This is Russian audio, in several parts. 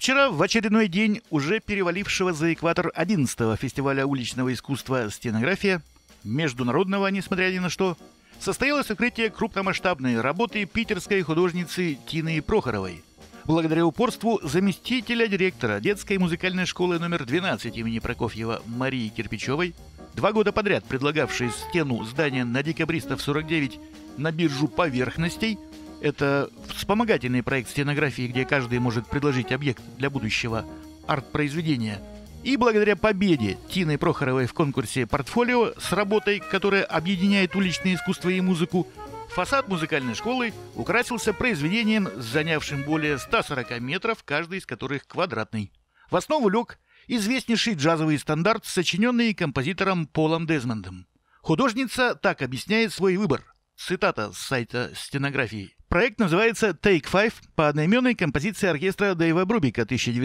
Вчера, в очередной день уже перевалившего за экватор 11-го фестиваля уличного искусства «Стенография», международного, несмотря ни на что, состоялось открытие крупномасштабной работы питерской художницы Тины Прохоровой. Благодаря упорству заместителя директора детской музыкальной школы номер 12 имени Прокофьева Марии Кирпичевой, 2 года подряд предлагавшей стену здания на Декабристов 49 на биржу поверхностей, это вспомогательный проект стенографии, где каждый может предложить объект для будущего арт-произведения. И благодаря победе Тины Прохоровой в конкурсе «Портфолио» с работой, которая объединяет уличное искусство и музыку, фасад музыкальной школы украсился произведением, занявшим более 140 метров, каждый из которых квадратный. В основу лег известнейший джазовый стандарт, сочиненный композитором Полом Дезмондом. Художница так объясняет свой выбор. Цитата с сайта стенографии. Проект называется Take Five по одноименной композиции оркестра Дэйва Брубика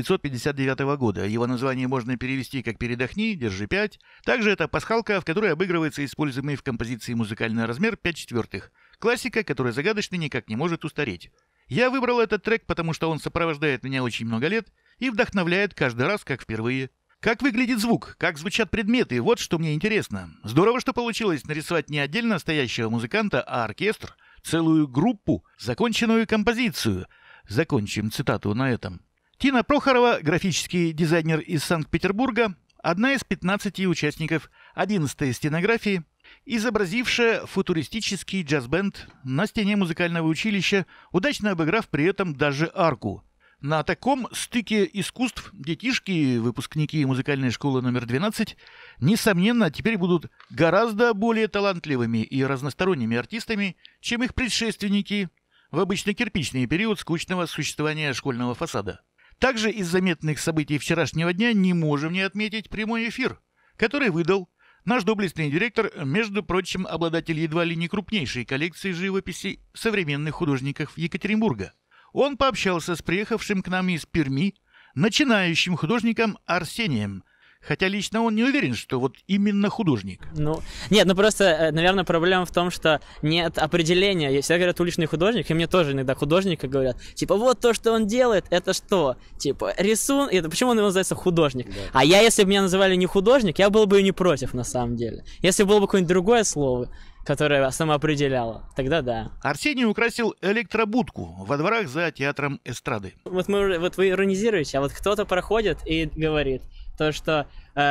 1959 года. Его название можно перевести как «Передохни», «Держи 5». Также это пасхалка, в которой обыгрывается используемый в композиции музыкальный размер 5/4. Классика, которая загадочно никак не может устареть. Я выбрал этот трек, потому что он сопровождает меня очень много лет и вдохновляет каждый раз, как впервые. Как выглядит звук, как звучат предметы, вот что мне интересно. Здорово, что получилось нарисовать не отдельно стоящего музыканта, а оркестр, целую группу, законченную композицию. Закончим цитату на этом. Тина Прохорова, графический дизайнер из Санкт-Петербурга, одна из 15 участников 11-й стенографии, изобразившая футуристический джаз-бенд на стене музыкального училища, удачно обыграв при этом даже арку. На таком стыке искусств детишки, выпускники музыкальной школы номер 12, несомненно, теперь будут гораздо более талантливыми и разносторонними артистами, чем их предшественники в обычно кирпичный период скучного существования школьного фасада. Также из заметных событий вчерашнего дня не можем не отметить прямой эфир, который выдал наш доблестный директор, между прочим, обладатель едва ли не крупнейшей коллекции живописи современных художников Екатеринбурга. Он пообщался с приехавшим к нам из Перми начинающим художником Арсением. Хотя лично он не уверен, что вот именно художник. Нет, просто, наверное, проблема в том, что нет определения. Все говорят уличный художник, и мне тоже иногда художника говорят, типа, вот то, что он делает, это что? Типа, рисунок, это почему он его называется художник? Да. А если бы меня называли не художник, я был бы и не против, на самом деле. Если было бы какое-нибудь другое слово, которое самоопределяло, тогда да. Арсений украсил электробудку во дворах за театром эстрады. Вот вы иронизируете, а вот кто-то проходит и говорит, то, что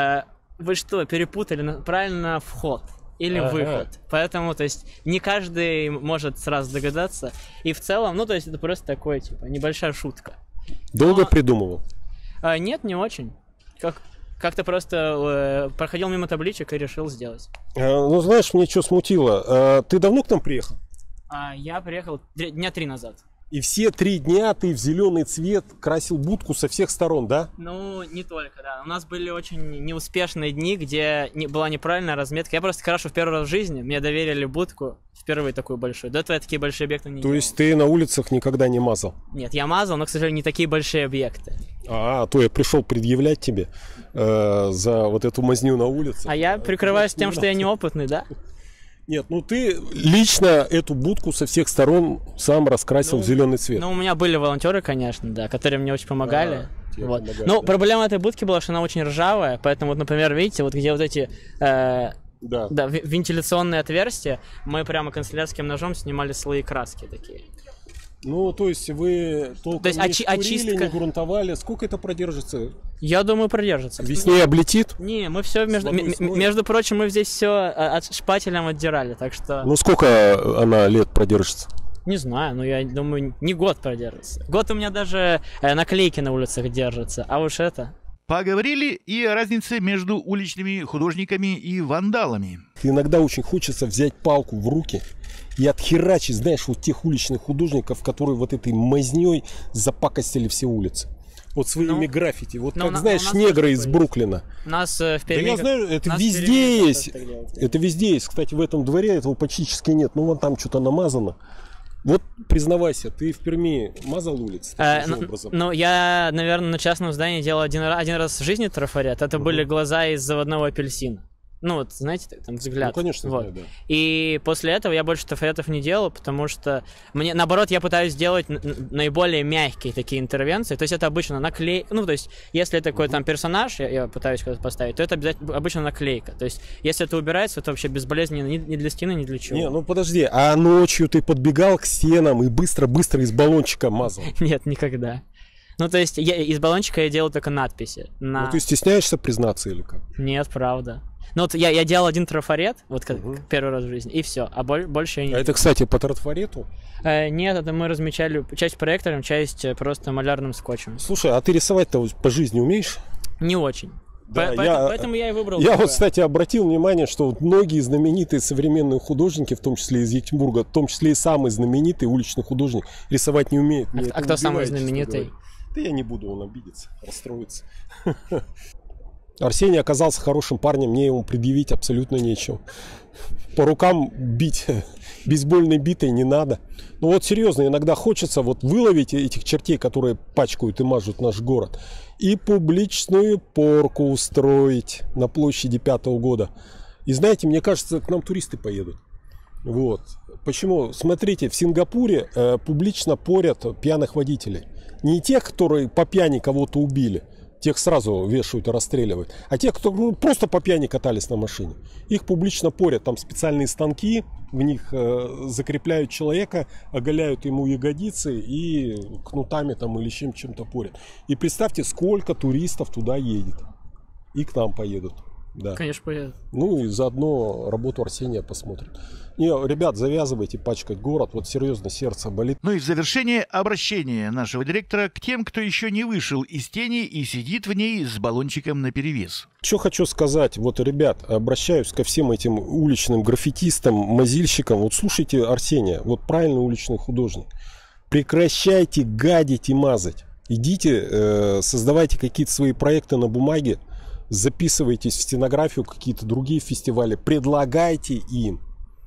вы что, перепутали правильно вход или выход. Поэтому, то есть, не каждый может сразу догадаться. И в целом, то есть, это просто такой, типа, небольшая шутка. Долго придумывал? Нет, не очень. Как-то просто проходил мимо табличек и решил сделать. Знаешь, мне что смутило. Ты давно к нам приехал? Я приехал дня 3 назад. И все 3 дня ты в зеленый цвет красил будку со всех сторон, да? Не только, да. У нас были очень неуспешные дни, где была неправильная разметка. Я просто крашу в первый раз в жизни. Мне доверили будку впервые такую большую. До этого я такие большие объекты не делал. То есть ты на улицах никогда не мазал? Нет, я мазал, но, к сожалению, не такие большие объекты. То я пришел предъявлять тебе за вот эту мазню на улице. А я прикрываюсь тем, что я неопытный, да? Нет, ты лично эту будку со всех сторон сам раскрасил в зеленый цвет. У меня были волонтеры, конечно, да, которые мне очень помогали. Проблема этой будки была, что она очень ржавая, поэтому, например, видите, вот где вот эти вентиляционные отверстия, мы прямо канцелярским ножом снимали слои краски такие. То есть вы толком не шкурили, не грунтовали. Сколько это продержится? Я думаю, продержится. Весне облетит? Не, мы все, между прочим, мы здесь все шпателем отдирали, так что... Сколько она лет продержится? Не знаю, я думаю, не год продержится. Год у меня даже наклейки на улицах держатся, а уж это... Поговорили и о разнице между уличными художниками и вандалами. Иногда очень хочется взять палку в руки и отхерачить, знаешь, вот тех уличных художников, которые вот этой мазней запакостили все улицы. Вот своими граффити. Вот как, знаешь, негры из Бруклина. Нас в Перми... Да я знаю, это везде есть. Это везде есть. Кстати, в этом дворе этого практически нет. Вон там что-то намазано. Вот признавайся, ты в Перми мазал улицы? Я, наверное, на частном здании делал один раз в жизни трафарет. Это были глаза из заводного апельсина. Ну, вот, знаете, там взгляд. Ну, конечно, вот. знаю, да. И после этого я больше трафаретов не делал, потому что мне, наоборот, я пытаюсь сделать наиболее мягкие такие интервенции. То есть это обычно наклейка. Ну, то есть, если это какой-то там персонаж, я пытаюсь куда-то поставить, то это обычно наклейка. То есть, если это убирается, это вообще безболезненно ни для стены, ни для чего. Не, ну подожди, а ночью ты подбегал к стенам и быстро-быстро из баллончика мазал? Нет, никогда. Ну, то есть, из баллончика я делал только надписи. Ну, ты стесняешься признаться или как? Нет, правда. Ну вот я делал один трафарет, вот как первый раз в жизни, и все, а больше я не... А это, кстати, по трафарету? Нет, это мы размечали часть проектором, часть просто малярным скотчем. Слушай, а ты рисовать-то по жизни умеешь? Не очень. Да, поэтому я и выбрал. Я вот, кстати, обратил внимание, что вот многие знаменитые современные художники, в том числе из Екатеринбурга, в том числе и самый знаменитый уличный художник, рисовать не умеет. А кто самый знаменитый? Да я не буду, он обидится, расстроится. Арсений оказался хорошим парнем, мне ему предъявить абсолютно нечего. По рукам бить бейсбольной битой не надо. Ну вот серьезно, иногда хочется вот выловить этих чертей, которые пачкают и мажут наш город, и публичную порку устроить на площади 5-го года. И знаете, мне кажется, к нам туристы поедут. Вот. Почему? Смотрите, в Сингапуре публично порят пьяных водителей. Не тех, которые по пьяни кого-то убили, тех сразу вешают и расстреливают, а тех, кто просто по пьяни катались на машине. Их публично порят, там специальные станки, в них закрепляют человека, оголяют ему ягодицы и кнутами там или чем-то порят. И представьте, сколько туристов туда едет. И к нам поедут. Да. Конечно, поедут. Ну и заодно работу Арсения посмотрят. Не, ребят, завязывайте пачкать город, вот серьезно, сердце болит. Ну и в завершение обращение нашего директора к тем, кто еще не вышел из тени и сидит в ней с баллончиком наперевес. Что хочу сказать, вот, ребят, обращаюсь ко всем этим уличным граффитистам, мазильщикам. Вот слушайте Арсения, вот правильный уличный художник. Прекращайте гадить и мазать. Идите, создавайте какие-то свои проекты на бумаге, записывайтесь в стенографию, какие-то другие фестивали, предлагайте им.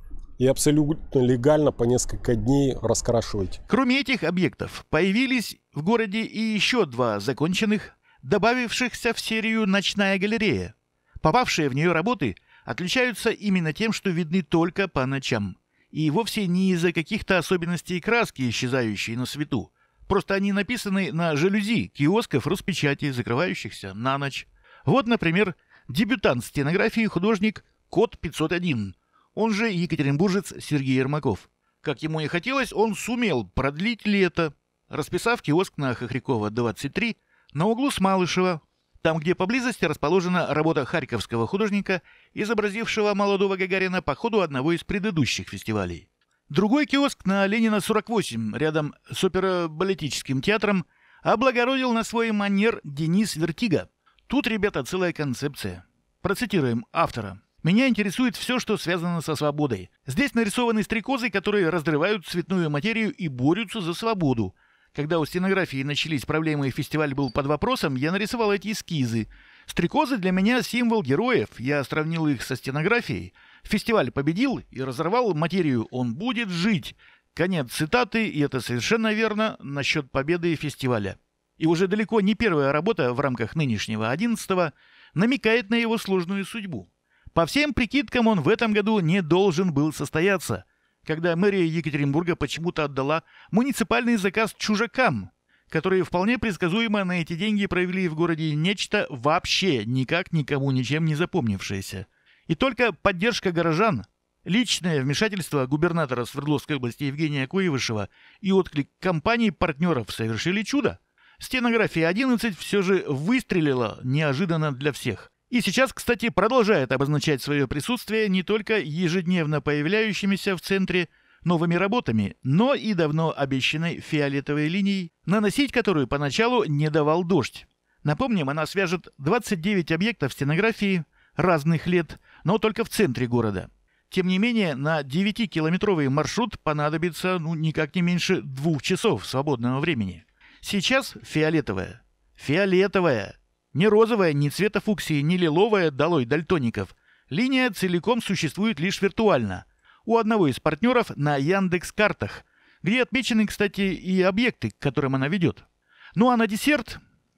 И абсолютно легально по несколько дней раскрашивайте. Кроме этих объектов, появились в городе и еще 2 законченных, добавившихся в серию «Ночная галерея». Попавшие в нее работы отличаются именно тем, что видны только по ночам. И вовсе не из-за каких-то особенностей краски, исчезающей на свету. Просто они написаны на жалюзи киосков Роспечати, закрывающихся на ночь. Вот, например, дебютант стенографии художник Кот 501, он же екатеринбуржец Сергей Ермаков. Как ему и хотелось, он сумел продлить лето, расписав киоск на Хохрякова, 23, на углу с Малышева, там, где поблизости расположена работа харьковского художника, изобразившего молодого Гагарина по ходу одного из предыдущих фестивалей. Другой киоск на Ленина, 48, рядом с оперо-балетическим театром, облагородил на свой манер Денис Вертига. Тут, ребята, целая концепция. Процитируем автора. «Меня интересует все, что связано со свободой. Здесь нарисованы стрекозы, которые разрывают цветную материю и борются за свободу. Когда у стенографии начались проблемы и фестиваль был под вопросом, я нарисовал эти эскизы. Стрекозы для меня символ героев, я сравнил их со стенографией. Фестиваль победил и разорвал материю, он будет жить». Конец цитаты, и это совершенно верно насчет победы фестиваля. И уже далеко не первая работа в рамках нынешнего 11-го намекает на его сложную судьбу. По всем прикидкам, он в этом году не должен был состояться, когда мэрия Екатеринбурга почему-то отдала муниципальный заказ чужакам, которые вполне предсказуемо на эти деньги провели в городе нечто вообще никак никому ничем не запомнившееся. И только поддержка горожан, личное вмешательство губернатора Свердловской области Евгения Куевышева и отклик компаний-партнеров совершили чудо. Стенография 11 все же выстрелила неожиданно для всех. И сейчас, кстати, продолжает обозначать свое присутствие не только ежедневно появляющимися в центре новыми работами, но и давно обещанной фиолетовой линией, наносить которую поначалу не давал дождь. Напомним, она свяжет 29 объектов стенографии разных лет, но только в центре города. Тем не менее, на 9-километровый маршрут понадобится никак не меньше 2 часов свободного времени. Сейчас фиолетовая. Фиолетовая. Не розовая, ни цвета фуксии, ни лиловая, долой дальтоников. Линия целиком существует лишь виртуально. У одного из партнеров на Яндекс.Картах, где отмечены, кстати, и объекты, к которым она ведет. Ну а на десерт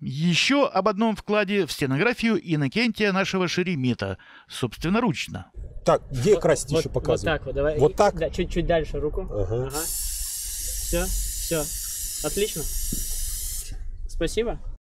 Еще об одном вкладе в стенографию Иннокентия нашего Шеремета, собственноручно. Так, где красить еще показывать? Вот так вот, давай. Вот так? Да, чуть-чуть дальше руку. Ага. Все, все. Отлично. Спасибо.